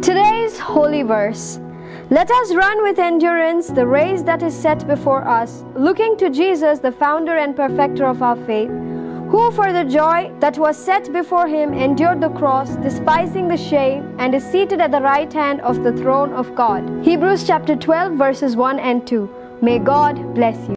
Today's holy verse. Let us run with endurance the race that is set before us, looking to Jesus, the founder and perfecter of our faith, who for the joy that was set before him endured the cross, despising the shame, and is seated at the right hand of the throne of God. Hebrews chapter 12 verses 1 and 2. May God bless you.